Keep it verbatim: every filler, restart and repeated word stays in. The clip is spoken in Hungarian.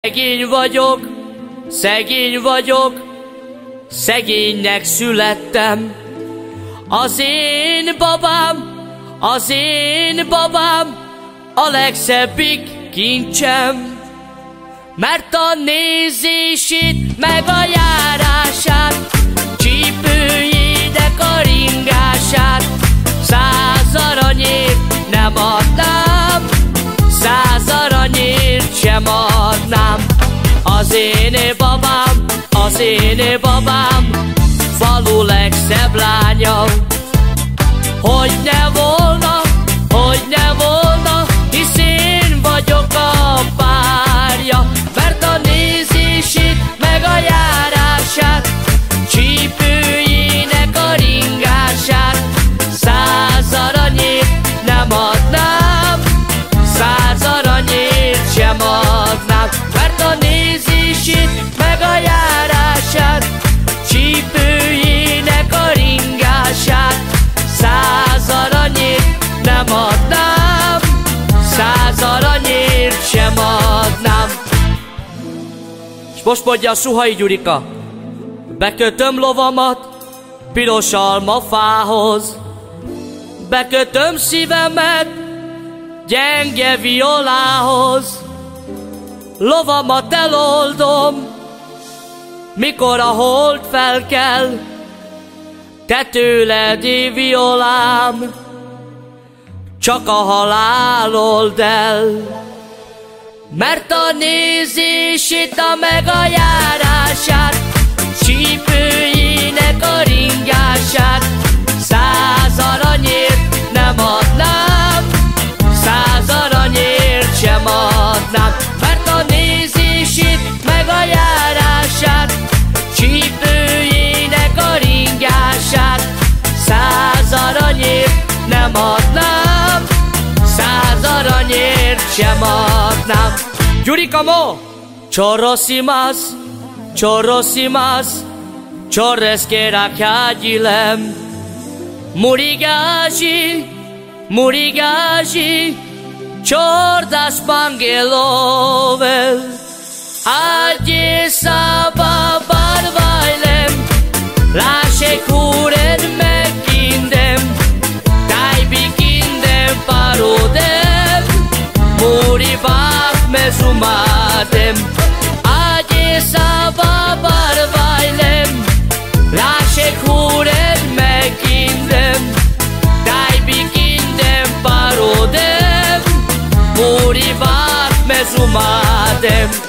Szegény vagyok, szegény vagyok, szegénynek születtem. Az én babám, az én babám a legszebbik kincsem. Mert a nézését meg a járását, csípőjének a ringását száz aranyért nem adnám, száz aranyért sem adnám. Az én babám, az én babám falu legszebb lánya. Hogy ne volna, hogy ne volna, hisz én vagyok a párja. Mert a nézését meg a járását, csípőjének a ringását száz aranyért nem adnám, száz aranyért sem adnám. Mert a nézését meg a járását, csípőjének a ringását száz aranyért nem adnám, száz aranyért sem adnám. S most mondja a Suhai Gyurika: bekötöm lovamat piros almafához, bekötöm szívemet gyenge violához. Lovamat eloldom, mikor a hold felkel, te tőled, violám, csak a halál old el. Mert a nézését, a meg a járását, csípőjének a ringását száz aranyért nem adnám, száz aranyért sem adnám. Mert a nézését meg a járását, csípőjének a ringását száz aranyért nem adnám, száz aranyért sem adnám. Gyurika mo! Chorrosimas, chorrosimas, chorres que rakyagilem. Murigaji, murigaji, chordas pangelovel. Agyészá barvajlem, lássék húren megkindem, tájbikindem parodem, múribák mezumátem. Agyészá barvajlem, lássék húren megkindem, tájbikindem parodem, múribák mezumátem.